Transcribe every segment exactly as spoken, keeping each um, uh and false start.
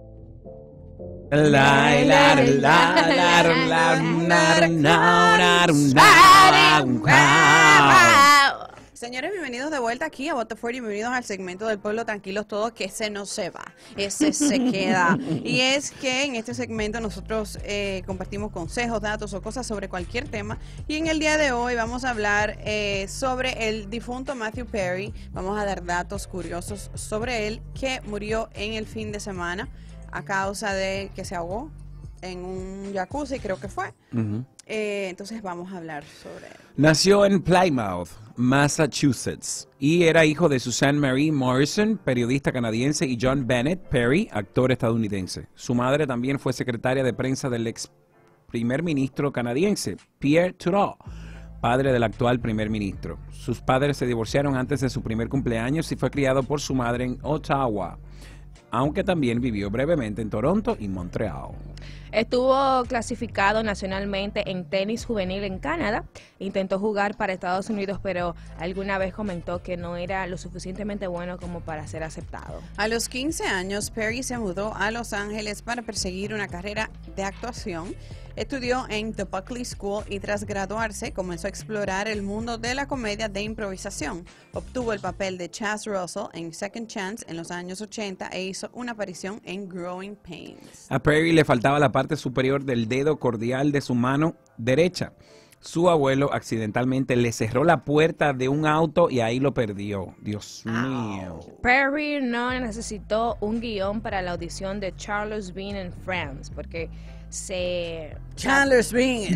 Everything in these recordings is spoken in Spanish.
Señores, bienvenidos de vuelta aquí a Waterford y bienvenidos al segmento del pueblo tranquilos todos, que ese no se va, ese se queda. Y es que en este segmento nosotros eh, compartimos consejos, datos o cosas sobre cualquier tema. Y en el día de hoy vamos a hablar eh, sobre el difunto Matthew Perry. Vamos a dar datos curiosos sobre él, que murió en el fin de semana a causa de que se ahogó en un jacuzzi, creo que fue. Uh-huh. eh, entonces vamos a hablar sobre él. Nació en Plymouth, Massachusetts, y era hijo de Susan Marie Morrison, periodista canadiense, y John Bennett Perry, actor estadounidense. Su madre también fue secretaria de prensa del ex primer ministro canadiense, Pierre Trudeau, padre del actual primer ministro. Sus padres se divorciaron antes de su primer cumpleaños y fue criado por su madre en Ottawa, aunque también vivió brevemente en Toronto y Montreal. Estuvo clasificado nacionalmente en tenis juvenil en Canadá. Intentó jugar para Estados Unidos, pero alguna vez comentó que no era lo suficientemente bueno como para ser aceptado. A los quince años, Perry se mudó a Los Ángeles para perseguir una carrera de actuación. Estudió en The Buckley School y tras graduarse comenzó a explorar el mundo de la comedia de improvisación. Obtuvo el papel de Chaz Russell en Second Chance en los años ochenta e hizo una aparición en Growing Pains. A Perry le faltaba la parte superior del dedo cordial de su mano derecha. Su abuelo accidentalmente le cerró la puerta de un auto y ahí lo perdió. Dios mío. Perry no necesitó un guión para la audición de Charles Bean en Friends, porque se... Chandler's Bean.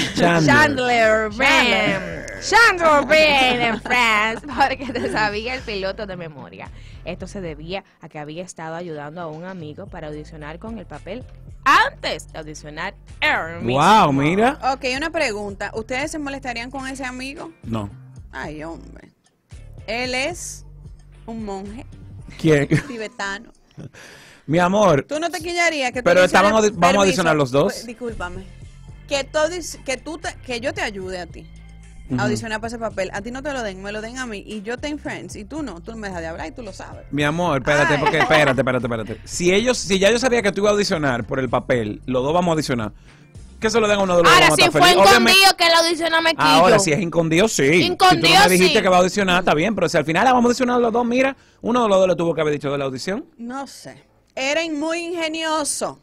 Chandler Bean. Chandler Bean en Friends, porque te sabía el piloto de memoria. Esto se debía a que había estado ayudando a un amigo para audicionar con el papel antes de audicionar él mismo. Wow, mira. Ok, una pregunta. ¿Ustedes se molestarían con ese amigo? No. Ay, hombre. Él es un monje. ¿Quién? Tibetano. Mi amor. ¿Tú no te quillarías que tú Pero estaban, vamos permiso, a audicionar los dos. Discúlpame. Que, tú, que, tú te, que yo te ayude a ti. Uh-huh. Audicionar para ese papel. A ti no te lo den, me lo den a mí. Y yo te en Friends. Y tú no. Tú me dejas de hablar y tú lo sabes. Mi amor, espérate, Ay. porque espérate, espérate, espérate. Si ellos, si ya yo sabía que tú ibas a audicionar por el papel, los dos vamos a audicionar. Que se lo den a uno de los dos. Ahora, si fue escondido que la audiciona me quillo. Ahora, si es escondido, sí. Incondido, si tú no me dijiste sí. que va a audicionar, está bien. Pero si al final la vamos a audicionar los dos, mira, uno de los dos le tuvo que haber dicho de la audición. No sé. Era muy ingenioso.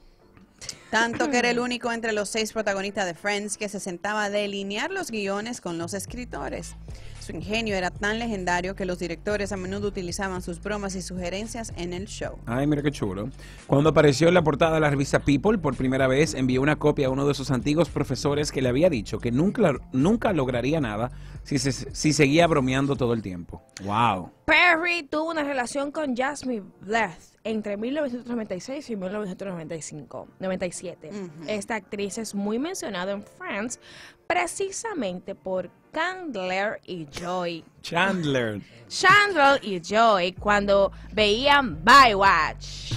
Tanto que era el único entre los seis protagonistas de Friends que se sentaba a delinear los guiones con los escritores. Su ingenio era tan legendario que los directores a menudo utilizaban sus bromas y sugerencias en el show. Ay, mira qué chulo. Cuando apareció en la portada de la revista People por primera vez, envió una copia a uno de sus antiguos profesores que le había dicho que nunca, nunca lograría nada si, se, si seguía bromeando todo el tiempo. Wow. Perry tuvo una relación con Jasmine Blyth entre mil novecientos noventa y seis y mil novecientos noventa y cinco, noventa y siete. Uh-huh. Esta actriz es muy mencionada en Friends precisamente por Chandler y Joey. Chandler. Chandler y Joey cuando veían Baywatch.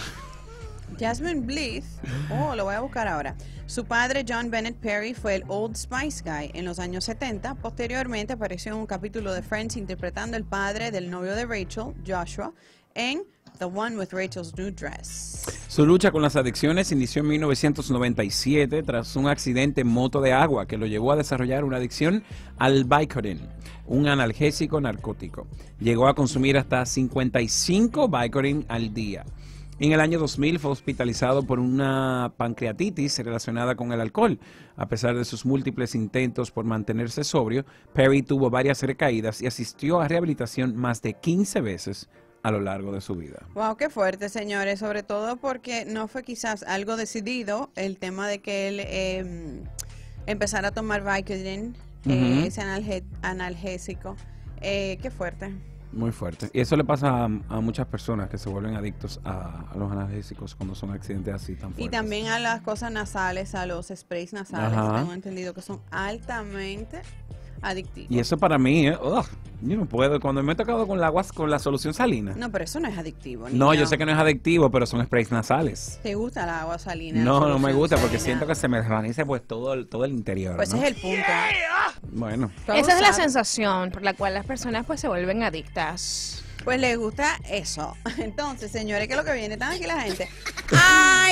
Jasmine Blyth, oh, lo voy a buscar ahora. Su padre, John Bennett Perry, fue el Old Spice Guy en los años setenta. Posteriormente apareció en un capítulo de Friends interpretando el padre del novio de Rachel, Joshua, en The One with Rachel's New Dress. Su lucha con las adicciones inició en mil novecientos noventa y siete tras un accidente en moto de agua que lo llevó a desarrollar una adicción al Vicodin, un analgésico narcótico. Llegó a consumir hasta cincuenta y cinco Vicodin al día. En el año dos mil fue hospitalizado por una pancreatitis relacionada con el alcohol. A pesar de sus múltiples intentos por mantenerse sobrio, Perry tuvo varias recaídas y asistió a rehabilitación más de quince veces a lo largo de su vida. Wow, qué fuerte, señores, sobre todo porque no fue quizás algo decidido el tema de que él eh, empezara a tomar Vicodin, uh-huh. eh, ese analge analgésico. Eh, qué fuerte. Muy fuerte. Y eso le pasa a, a muchas personas que se vuelven adictos a, a los analgésicos cuando son accidentes así tan fuertes. Y también a las cosas nasales, a los sprays nasales. Ajá. Tengo entendido que son altamente adictivos. Y eso para mí, eh, ugh, yo no puedo. Cuando me he tocado con la agua, con la solución salina. No, pero eso no es adictivo. Niño. No, yo sé que no es adictivo, pero son sprays nasales. ¿Te gusta el agua salina? No, no me gusta porque siento que se me desvanece pues todo el, todo el interior. Pues ¿no? Ese es el punto. Bueno. Esa es la sensación por la cual las personas pues se vuelven adictas. Pues les gusta eso. Entonces, señores, ¿qué es lo que viene? ¿Están aquí la gente? ¡Ah!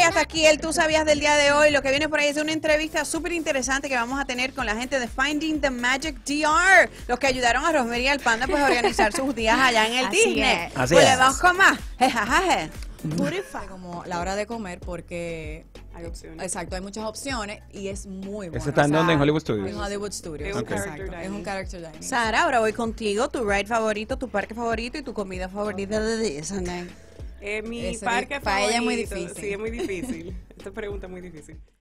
hasta aquí el Tú Sabías del día de hoy. Lo que viene por ahí es una entrevista súper interesante que vamos a tener con la gente de Finding the Magic D R, los que ayudaron a Rosemary y al Panda pues, a organizar sus días allá en el Así Disney. es. Así Pues es. le vamos con más. Jejajaje. Purify, como la hora de comer, porque Hay opciones. exacto, hay muchas opciones y es muy bueno. ¿Ese está en O sea, dónde? ¿En Hollywood En Studios? Hollywood Studios. Es un exacto. character Es dining. un character dining. Sara, ahora voy contigo. Tu ride favorito, tu parque favorito y tu comida favorita de Disney. Eh, mi Ese parque para ella es muy favorito- difícil. Sí, es muy difícil. Esta pregunta es muy difícil.